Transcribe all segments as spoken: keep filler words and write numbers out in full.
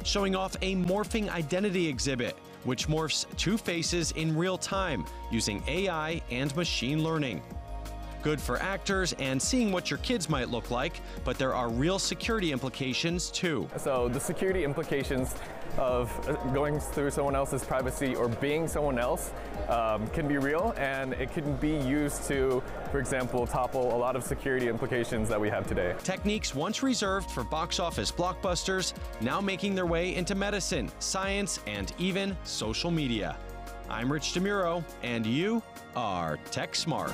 showing off a morphing identity exhibit, which morphs two faces in real time using A I and machine learning. Good for actors and seeing what your kids might look like, but there are real security implications too. So the security implications of going through someone else's privacy or being someone else um, can be real, and it can be used to, for example, topple a lot of security implications that we have today. Techniques once reserved for box office blockbusters, now making their way into medicine, science, and even social media. I'm Rich DeMuro, and you are Tech Smart.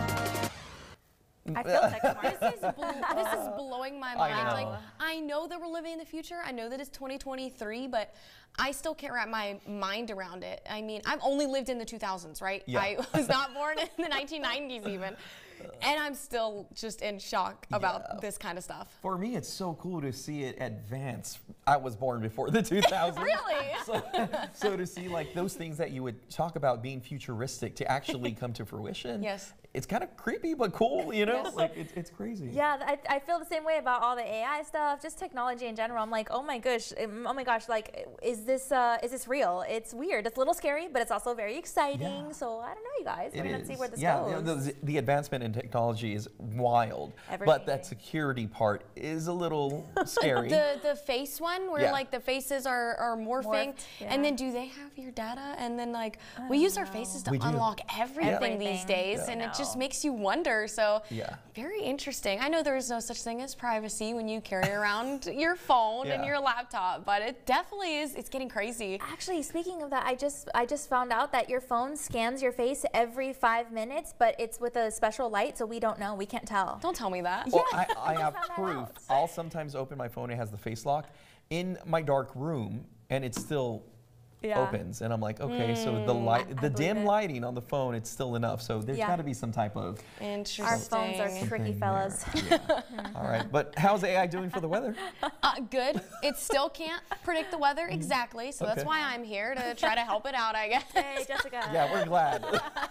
I feel tech smart. This is, bl this is blowing my mind. I know. Like, I know that we're living in the future. I know that it's twenty twenty-three, but I still can't wrap my mind around it. I mean, I've only lived in the two thousands, right? Yeah. I was not born in the nineteen nineties even. And I'm still just in shock about Yeah. this kind of stuff. For me, it's so cool to see it advance. I was born before the two thousands. Really? So, so to see like those things that you would talk about being futuristic to actually come to fruition. Yes. It's kind of creepy, but cool, you know? Yes. Like, it's, it's crazy. Yeah, I, I feel the same way about all the A I stuff, just technology in general. I'm like, oh my gosh, oh my gosh, like, is this uh, is this real? It's weird. It's a little scary, but it's also very exciting. Yeah. So I don't know, you guys. It We're is. gonna see where this yeah, goes. you know, the, the advancement in technology is wild, Ever but that changing. security part is a little scary. The the face one where Yeah. like the faces are, are morphing, Morphed, and yeah. then do they have your data? And then like we use our faces to We do. unlock everything, Everything. these days, Yeah. and I it just know. makes you wonder. So Yeah. very interesting. I know there is no such thing as privacy when you carry around your phone and Yeah. your laptop, but it definitely is. It's getting crazy. Actually, speaking of that, I just I just found out that your phone scans your face every five minutes, but it's with a special light, so we don't know. We can't tell. Don't tell me that. Well, I, I have found that proof. out. I'll sometimes open my phone, it has the face lock, in my dark room, and it's still Yeah. opens. And I'm like, okay, so the light, the believe dim it. lighting on the phone, it's still enough. So there's Yeah. got to be some type of Interesting. Our phones are tricky something fellas. there. Yeah. All right, but how's A I doing for the weather? Uh, good. It still can't predict the weather exactly, so that's Okay. why I'm here to try to help it out, I guess. Hey, Jessica. Yeah, we're glad.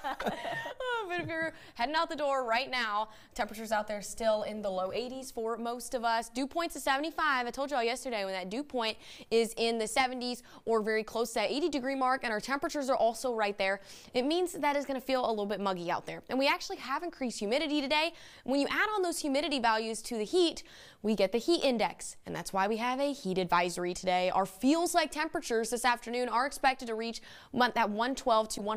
Oh, but if you're heading out the door right now, temperatures out there still in the low eighties for most of us. Dew point's at seventy-five. I told you all yesterday when that dew point is in the seventies or very close to that eighty degree mark, and our temperatures are also right there. It means that it's going to feel a little bit muggy out there. And we actually have increased humidity today. When you add on those humidity values to the heat, we get the heat index, and that's why we have a heat advisory today. Our feels like temperatures this afternoon are expected to reach that one twelve to one